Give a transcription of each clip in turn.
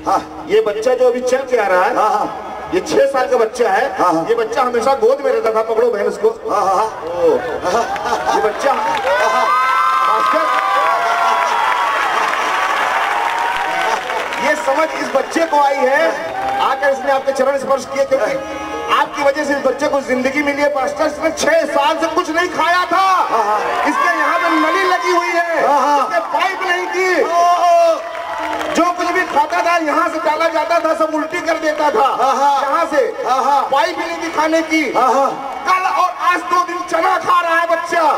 ये बच्चा जो अभी चल के आ रहा है, ये 6 साल का बच्चा है। ये बच्चा हमेशा गोद में रहता था। पकड़ो बहन उसको। ये बच्चा ये समझ इस बच्चे को आई है, आकर इसने आपके चरण स्पर्श किए, क्योंकि आपकी वजह से इस बच्चे को जिंदगी मिली है। पास्टर, इसने 6 साल से कुछ नहीं खाया था। इसके यहाँ पे नली लगी हुई है, इसने पाइप नहीं की। जो कुछ भी खाता था यहाँ से डाला जाता था, सब उल्टी कर देता था। यहाँ से पाइप नहीं थी खाने की। कल और आज 2 दिन चना खा रहा है बच्चा।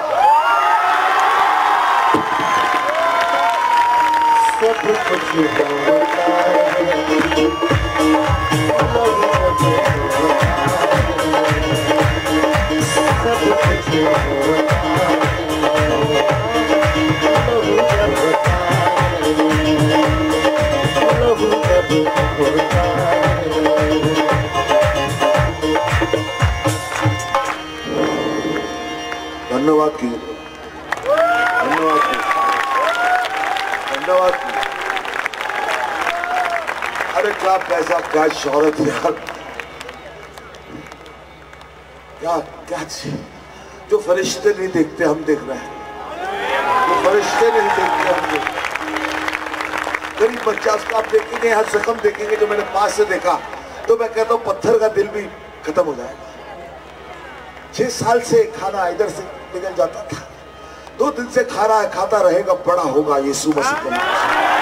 सब कुछ धन्यवाद की, धन्यवाद की, धन्यवाद की। अरे क्या पैसा, क्या शौहरत यार, क्या चीज जो फरिश्ते नहीं देखते हम देख रहे हैं, जो फरिश्ते नहीं देखते हम देख। गरीब बच्चा, उसका आप देखेंगे, यहाँ जख्म देखेंगे जो मैंने पास से देखा, तो मैं कहता हूँ पत्थर का दिल भी खत्म हो जाएगा। 6 साल से खाना इधर से निकल जाता था, 2 दिन से खा रहा है, खाता रहेगा, बड़ा होगा यीशु मसीह के नाम से।